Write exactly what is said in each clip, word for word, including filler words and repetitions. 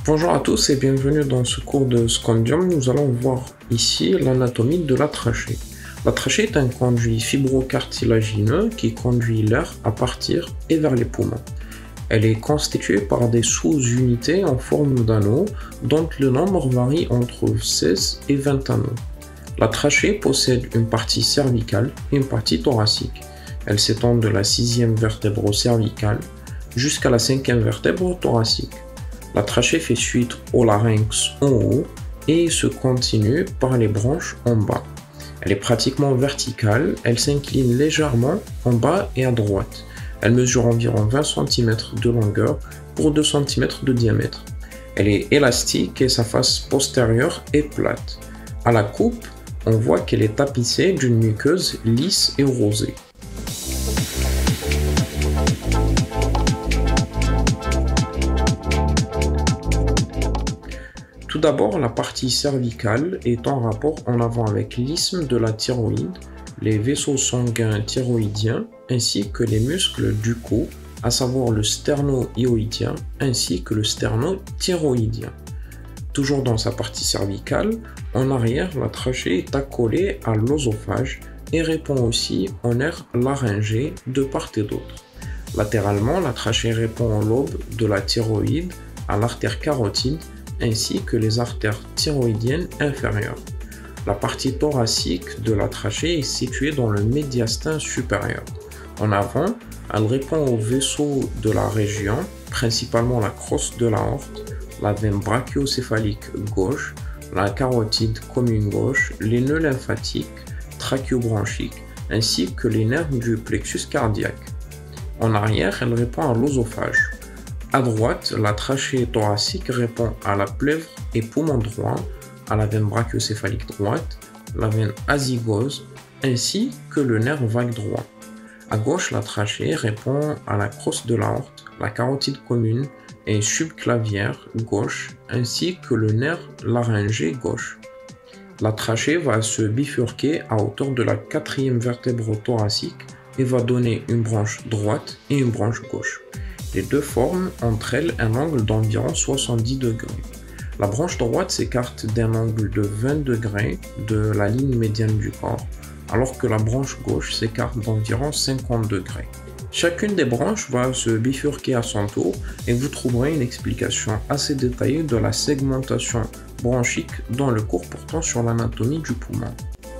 Bonjour à tous et bienvenue dans ce cours de scandium. Nous allons voir ici l'anatomie de la trachée. La trachée est un conduit fibrocartilagineux qui conduit l'air à partir et vers les poumons. Elle est constituée par des sous-unités en forme d'anneaux dont le nombre varie entre seize et vingt anneaux. La trachée possède une partie cervicale et une partie thoracique. Elle s'étend de la sixième vertèbre cervicale jusqu'à la cinquième vertèbre thoracique. La trachée fait suite au larynx en haut et se continue par les branches en bas. Elle est pratiquement verticale, elle s'incline légèrement en bas et à droite. Elle mesure environ vingt centimètres de longueur pour deux centimètres de diamètre. Elle est élastique et sa face postérieure est plate. À la coupe, on voit qu'elle est tapissée d'une muqueuse lisse et rosée. Tout d'abord, la partie cervicale est en rapport en avant avec l'isthme de la thyroïde, les vaisseaux sanguins thyroïdiens ainsi que les muscles du cou, à savoir le sterno-hyoïdien ainsi que le sternothyroïdien. Toujours dans sa partie cervicale, en arrière, la trachée est accolée à l'œsophage et répond aussi en nerfs laryngés de part et d'autre. Latéralement, la trachée répond au lobe de la thyroïde, à l'artère carotide ainsi que les artères thyroïdiennes inférieures. La partie thoracique de la trachée est située dans le médiastin supérieur. En avant, elle répond aux vaisseaux de la région, principalement la crosse de l'aorte, la veine brachiocéphalique gauche, la carotide commune gauche, les nœuds lymphatiques, trachéobronchiques, ainsi que les nerfs du plexus cardiaque. En arrière, elle répond à l'œsophage. À droite, la trachée thoracique répond à la plèvre et poumon droit, à la veine brachiocéphalique droite, la veine azygose, ainsi que le nerf vague droit. À gauche, la trachée répond à la crosse de l'aorte, la carotide commune et subclavière gauche, ainsi que le nerf laryngé gauche. La trachée va se bifurquer à hauteur de la quatrième vertèbre thoracique et va donner une branche droite et une branche gauche. Les deux forment entre elles un angle d'environ soixante-dix degrés. La branche droite s'écarte d'un angle de vingt degrés de la ligne médiane du corps, alors que la branche gauche s'écarte d'environ cinquante degrés. Chacune des branches va se bifurquer à son tour et vous trouverez une explication assez détaillée de la segmentation bronchique dans le cours portant sur l'anatomie du poumon.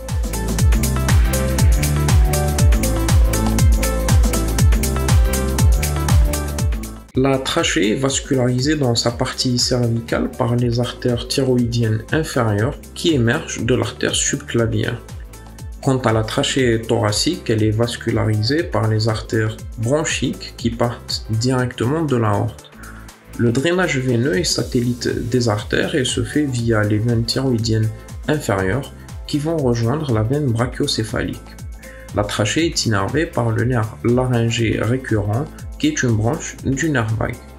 La trachée est vascularisée dans sa partie cervicale par les artères thyroïdiennes inférieures qui émergent de l'artère subclavière. Quant à la trachée thoracique, elle est vascularisée par les artères bronchiques qui partent directement de l'aorte. Le drainage veineux est satellite des artères et se fait via les veines thyroïdiennes inférieures qui vont rejoindre la veine brachiocéphalique. La trachée est innervée par le nerf laryngé récurrent qui est une branche du nerf vague.